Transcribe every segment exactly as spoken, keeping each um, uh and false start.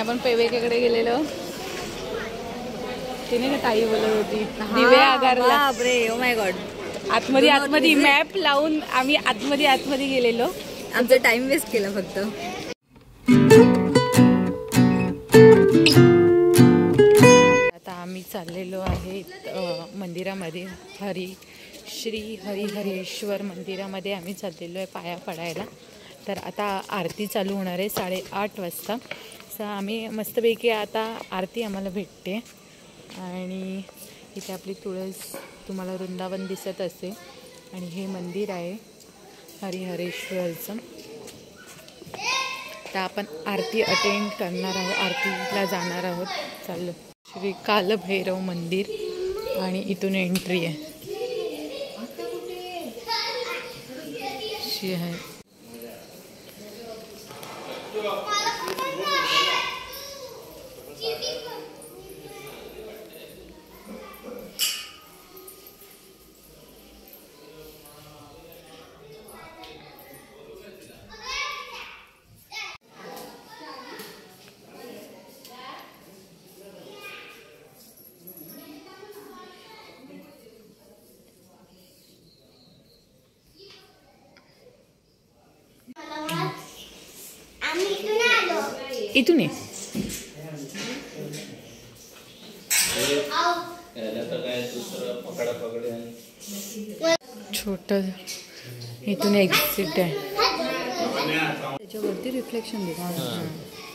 आपण पेवेकडे गेलेलो, तिने ना ताई बोलत होती दिवे आगारला. बापरे, ओ माय गॉड. आतमध्ये आतमध्ये मॅप लावून आम्ही आतमध्ये आतमध्ये गेलेलो. आमचा टाइम वेस्ट केला फक्त. आता आम्ही चाललेलो आहे मंदिरामध्ये, हरी श्री हरिहरेश्वर मंदिरामध्ये आम्ही चाललेलो आहे पाया पडायला. तर आता आरती चालू होणार आहे साडेआठ वाजता. सो आम्ही मस्तपैकी आता आरती आम्हाला भेटते. आणि इथे आपली तुळस, तुम्हाला वृंदावन दिसत असेल. आणि हे मंदिर आहे हरिहरेश्वरचं. तर आपण आरती अटेंड करणार आहोत, आरतीला जाणार आहोत. चाललो श्री कालभैरव मंदिर आणि इथून एंट्री आहे. शी आहे इथून आहे. छोट इथून एक्झिट आहे. त्याच्यावरती रिफ्लेक्शन दिसतं.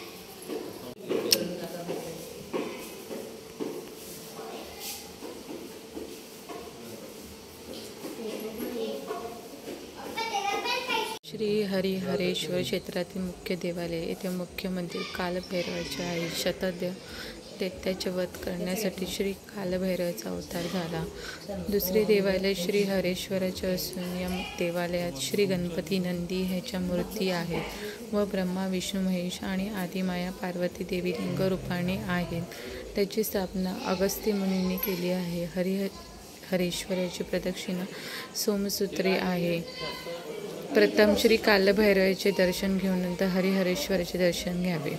श्री हरिहरेश्वर क्षेत्रातील मुख्य देवालय. येथे मुख्य मंदिर कालभैरवाचे आहे. शतद्य दैत्याचे वध करण्यासाठी श्री कालभैरवाचा अवतार झाला. दुसरे देवालय श्री हरेश्वराचे असून या देवालयात श्री गणपती, नंदी ह्याच्या मूर्ती आहेत व ब्रह्मा, विष्णू, महेश आणि आदिमाया पार्वती देवी लिंग रूपाने आहेत. त्याची स्थापना अगस्त्य मुनींनी केली आहे. हरिह हरेश्वराची प्रदक्षिणा सोमसूत्री आहे. प्रथम श्री कालभैरवाचे दर्शन घेऊन नंतर हरिहरेश्वराचे दर्शन घ्यावे.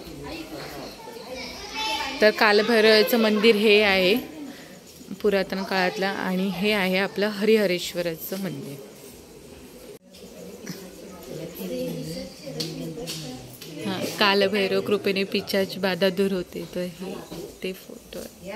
तर कालभैरवाचं मंदिर हे आहे पुरातन काळातलं, आणि हे आहे आपलं हरिहरेश्वराचं मंदिर. हां, कालभैरव कृपेने पिशाच बाधा दूर होते. तर हे ते फोटो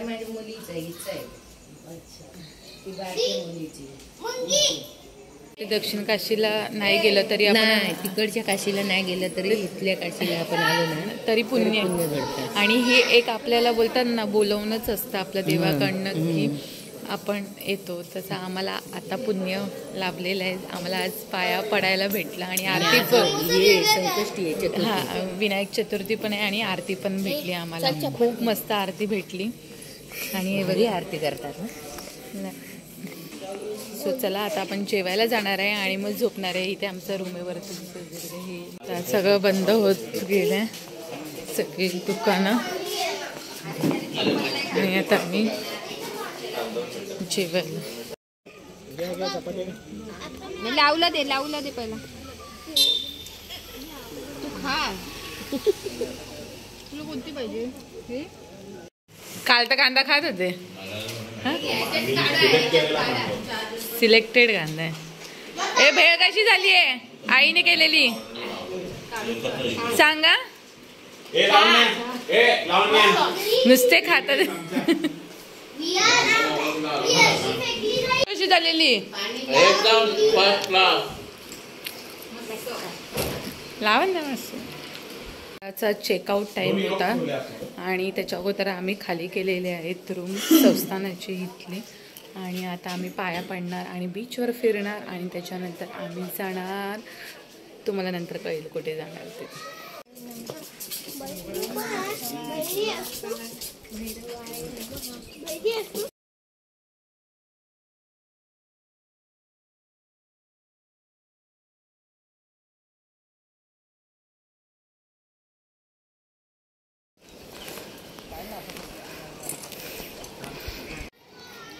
दक्षिण काशीला नाही गेलं तरी आपण, तिकडच्या काशीला नाही गेलं तरी इथल्या काशीला आपण आलो ना तरी पुण्य घडतं. आणि हे एक आपल्याला बोलतात ना, बोलवणंच असतं आपल्या देवाकडनं की आपण येतो. तसं आम्हाला आता पुण्य लाभलेलं आहे. आम्हाला आज पाया पडायला भेटलं आणि आरती पण, हां, विनायक चतुर्थी पण आहे आणि आरती पण भेटली आम्हाला. खूप मस्त आरती भेटली. आणि बरी आरती करतात. सो चला आता आपण जेवायला जाणार आहे आणि मग झोपणार आहे. इथे आमचं रूमेवरती वगैरे हे सगळं बंद होत गेलं, सगळी दुकानं. आणि आता आम्ही जेवायला लावलं दे लावलं दे पहिला तू खा. तुला कोणती पाहिजे? काल तर कांदा खात होते. सिलेक्टेड कांदा आहे. ए भेळ कशी झाली आहे? आईने केलेली सांगा. नुसते खातात. कशी झालेली? लावा ना मस्त. चा चेकआउट टाईम होता आणि त्याच्या अगोदर आम्ही खाली केलेले आहेत रूम संस्थानाचे इथले. आणि आता आम्ही पाया पडणार आणि बीचवर फिरणार आणि त्याच्यानंतर आम्ही जाणार. तुम्हाला नंतर कळेल कुठे जाणार ते.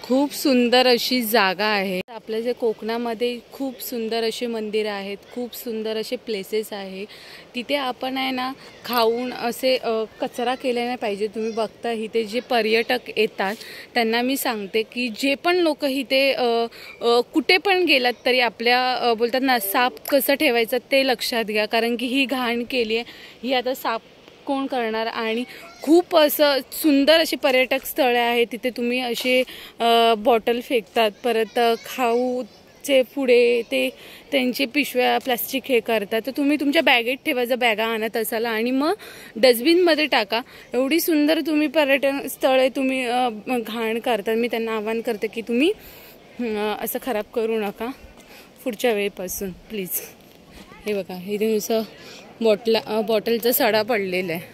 खूप सुंदर अशी जागा आहे. आपल्या जे कोकणामध्ये खूप सुंदर असे मंदिर आहेत, खूप सुंदर असे प्लेसेस आहे. तिथे आपण आहे ना खाऊन असे कचरा केला नाही पाहिजे. तुम्ही बघता इथे जे पर्यटक येतात त्यांना मी सांगते की जे पण लोक इथे कुठे पण गेलात तरी आपल्या बोलतात ना साप कसं ठेवायचं ते लक्षात घ्या, कारण की ही घाण केली आहे. ही आता साप कोण करणार. आणि खूप असं सुंदर अशी पर्यटक स्थळे आहेत. तिथे तुम्ही असे बॉटल फेकतात, परत खाऊचे पुढे ते त्यांची पिशव्या प्लास्टिक हे करतात. तर तुम्ही तुमच्या बॅगेत ठेवा जर बॅगा आणत असाल आणि मग डस्टबिनमध्ये टाका. एवढी सुंदर तुम्ही पर्यटन स्थळे तुम्ही घाण करतात. मी त्यांना आवाहन करते की तुम्ही असं खराब करू नका पुढच्या वेळेपासून प्लीज. हे बघा इथे नुसतं बॉटला बॉटलचा सडा पडलेला आहे.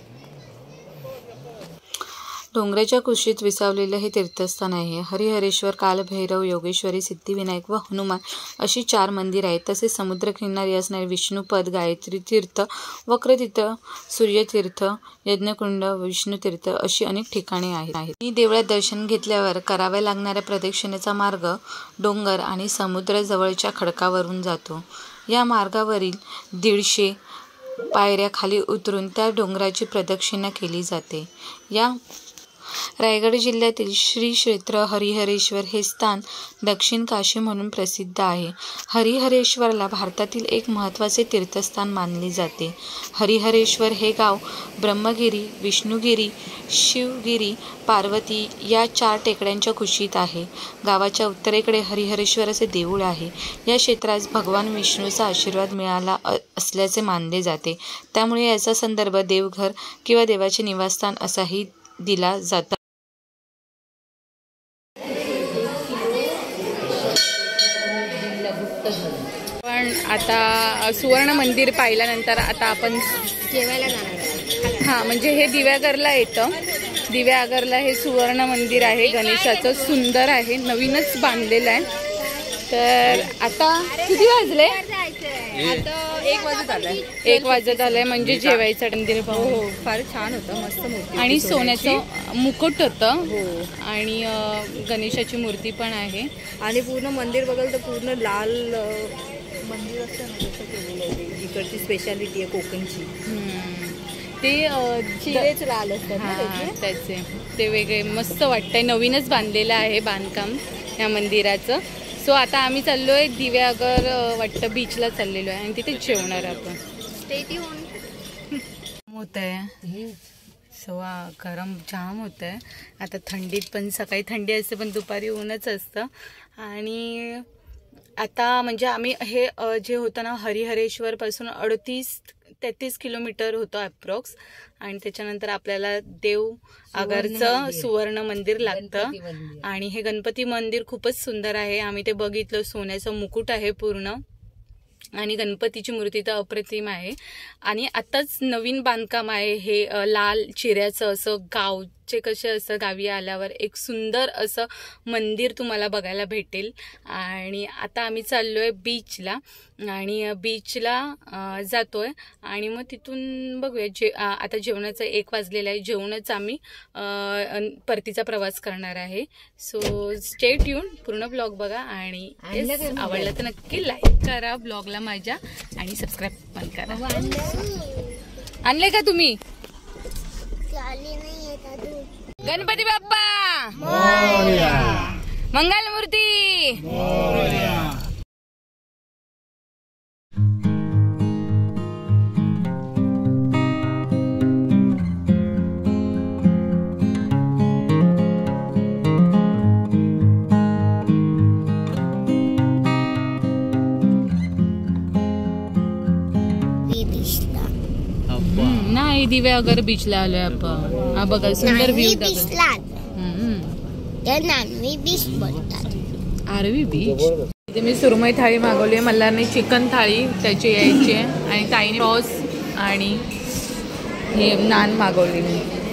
डोंगराच्या कुशीत विसावलेलं हे तीर्थस्थान आहे. हरिहरेश्वर, कालभैरव, योगेश्वरी, सिद्धिविनायक व हनुमान अशी चार मंदिर आहेत. तसेच समुद्रकिनारी असणारे विष्णुपद, गायत्री तीर्थ, वक्रतीर्थ, सूर्यतीर्थ, यज्ञकुंड, विष्णुतीर्थ अशी अनेक ठिकाणे आहेत. ही देवळात दर्शन घेतल्यावर कराव्या लागणाऱ्या प्रदक्षिणेचा मार्ग डोंगर आणि समुद्राजवळच्या खडकावरून जातो. या मार्गावरील दीडशे पायऱ्या खाली उतरून त्या डोंगराची प्रदक्षिणा केली जाते. या रायगड जिल्ह्यातील श्री क्षेत्र हरिहरेश्वर हे स्थान दक्षिण काशी म्हणून प्रसिद्ध आहे. हरिहरेश्वरला भारतातील एक महत्त्वाचे तीर्थस्थान मानले जाते. हरिहरेश्वर हे गाव ब्रह्मगिरी, विष्णुगिरी, शिवगिरी, पार्वती या चार टेकड्यांच्या कुशीत आहे. गावाच्या उत्तरेकडे हरिहरेश्वर असे देऊळ आहे. या क्षेत्रास भगवान विष्णूचा आशीर्वाद मिळाला असल्याचे मानले जाते. त्यामुळे याचा संदर्भ देवघर किंवा देवाचे निवासस्थान असाही दिला जातो. पण आता सुवर्ण मंदिर पाहिल्यानंतर आता आपण जेवायला जाणार. हां म्हणजे हे दिव्यागरला येतं. दिव्यागरला हे सुवर्ण मंदिर आहे गणेशाचं, सुंदर आहे, नवीनच बांधलेलं आहे. तर आता किती वाजले? एक वाजत आलाय. एक वाजत आलाय म्हणजे जेवायचं. मंदिर हो फार छान होतं, मस्त मूर्ती आणि सोन्याचं मुकुट होतं. हो आणि गणेशाची मूर्ती पण आहे. आणि पूर्ण मंदिर बघाल तर पूर्ण लाल मंदिर असतं ना तसं केलेलं आहे. इकडची स्पेशालिटी आहे कोकणची. ते चिरेच लाल असतात ना त्याचे त्याचे ते वेगळे मस्त वाटतंय. नवीनच बांधलेलं आहे बांधकाम या मंदिराचं. सो आता आम्ही चाललोय दिव्यागर वाटतं बीचला चाललेलो आहे आणि तिथे जेवणार आपण. Stay tune. होत आहे सो गरम जाम होत आहे. आता थंडीत पण सकाळी थंडी असते पण दुपारी ऊनच असतं. आणि आता म्हणजे आम्ही हे जे होतं ना हरिहरेश्वरपासून अडतीस तेहतीस किलोमीटर होतं अप्रॉक्स. आणि त्याच्यानंतर आपल्याला देव आगरचं सुवर्ण मंदिर लागतं. आणि हे गणपती मंदिर खूपच सुंदर आहे. आम्ही ते बघितलं. सोन्याचं मुकुट आहे पूर्ण आणि गणपतीची मूर्ती तर अप्रतिम आहे. आणि आताच नवीन बांधकाम आहे हे लाल चिऱ्याचं. असं गावचे कसे असं गावी आल्यावर एक सुंदर असं मंदिर तुम्हाला बघायला भेटेल. आणि आता आम्ही चाललोय बीचला आणि बीचला जातोय आणि मग तिथून बघूया. जे आता जेवणाचं एक वाजलेलं आहे. जेवणच आम्ही परतीचा प्रवास करणार आहे. सो स्टे ट्यून, पूर्ण ब्लॉग बघा आणि आवडलं तर नक्की लाईक करा ब्लॉगला माझ्या आणि सबस्क्राईब पण करा. आणले का तुम्ही? गणपती बाप्पा मंगलमूर्ती. नाही दिव्यागर बीचला आलोय आपण. हा बघा सुंदर व्ह्यू. RV beach. इथे मी सुरमई थाळी मागवली आहे. मल्हारने चिकन थाळी त्याची यायची आहे आणि ताईने सॉस आणि हे नान मागवली.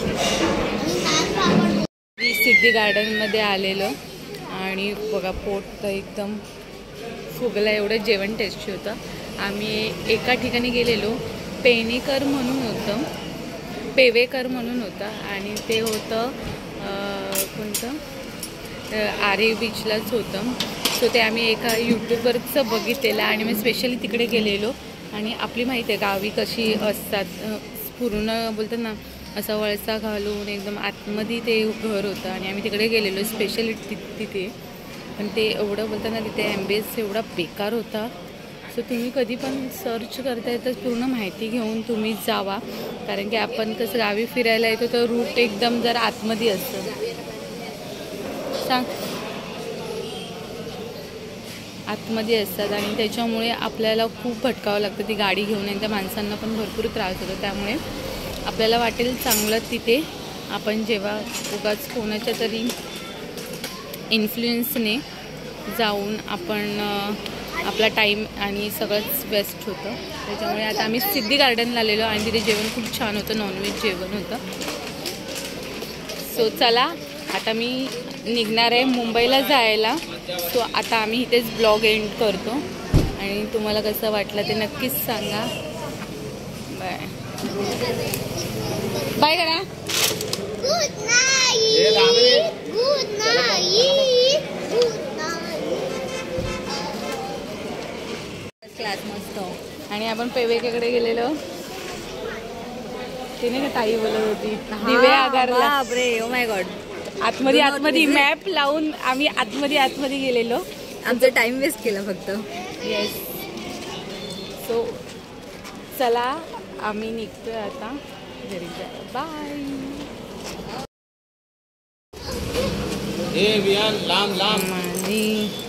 मी सिद्धी गार्डन मध्ये आलेलो आणि बघा पोट तर एकदम फुगला. एवढं जेवण टेस्टी होतं. आम्ही एका ठिकाणी गेलेलो. पेनेकर म्हणून होतं, पेवेकर म्हणून होतं आणि ते होतं कोणतं आरे बीचलाच होतं. सो ते आम्ही एका यूट्यूबवरचं बघितलेलं आणि मी स्पेशली तिकडे गेलेलो. आणि आपली माहिती आहे गावी कशी असतात, पूर्ण बोलतात ना असं वळसा घालून एकदम आतमध्ये ते घर होतं आणि आम्ही तिकडे गेलेलो स्पेशली ति तिथे. पण ते एवढं बोलतात ना तिथे ॲम्बियन्स एवढा बेकार होता. सो तुम्ही कधी पण सर्च करताय तर पूर्ण माहिती घेऊन तुम्ही जावा, कारण की आपण कसं गावी फिरायला येतो तर रूट एकदम जर आतमध्ये असतं. सांग आतमध्ये असतात आणि त्याच्यामुळे आपल्याला खूप भटकावं लागतं ती गाडी घेऊन आणि त्या माणसांना पण भरपूर त्रास होतो. त्यामुळे आपल्याला वाटेल चांगलं तिथे आपण जेव्हा उगाच कोणाच्या तरी इन्फ्लुएन्सने जाऊन आपण आपला टाईम आणि सगळंच वेस्ट होतं. त्याच्यामुळे आता आम्ही सिद्धी गार्डनला आलेलो आणि तिथे जेवण खूप छान होतं, नॉनव्हेज जेवण होतं. सो चला आता मी निघणार आहे मुंबईला जायला. सो आता आम्ही इथेच ब्लॉग एंड करतो आणि तुम्हाला कसं वाटलं ते नक्कीच सांगा. बाय बाय करा. Good night. Good night. Class मस्त. आणि आपण पेवेकेकडे गेलेलो, तिने का ताई बोलत होती दिवे आगारला. बापरे, ओ माय गॉड. आतमध्ये आतमध्ये मॅप लावून आम्ही आतमध्ये आतमध्ये गेलेलो. आमचा टाइम वेस्ट केला फक्त. येस. सो चला आम्ही निघतोय आता घरी जायला. बाय. ए वियान लांब लांब आणि